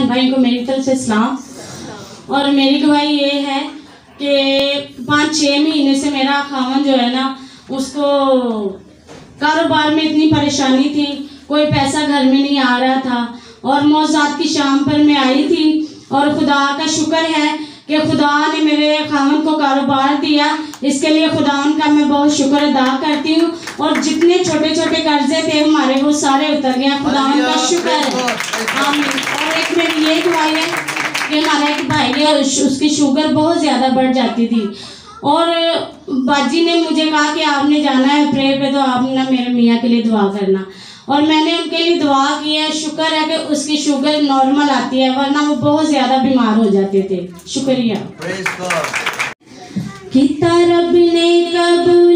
बहन भाई को मेरी तरफ से सलाम। और मेरी गवाही ये है कि 5-6 महीने से मेरा खामन जो है ना, उसको कारोबार में इतनी परेशानी थी, कोई पैसा घर में नहीं आ रहा था। और मौज़ात की शाम पर मैं आई थी और खुदा का शुक्र है कि खुदा ने मेरे खामन को कारोबार दिया। इसके लिए खुदा का मैं बहुत शुक्र अदा करती हूँ। और जितने छोटे छोटे कर्जे थे हमारे, वो सारे उतर गया। खुदा का शुक्र है, आमीन। और एक मेरी ये गवाही है कि हमारा एक भाई है, उसकी शुगर बहुत ज़्यादा बढ़ जाती थी। और बाजी ने मुझे कहा कि आपने जाना है प्रेयर पे, तो आप ना मेरे मियाँ के लिए दुआ करना। और मैंने उनके लिए दुआ की है। शुक्र है कि उसकी शुगर नॉर्मल आती है, वरना वो बहुत ज़्यादा बीमार हो जाते थे। शुक्रिया। कि रब ने कबूल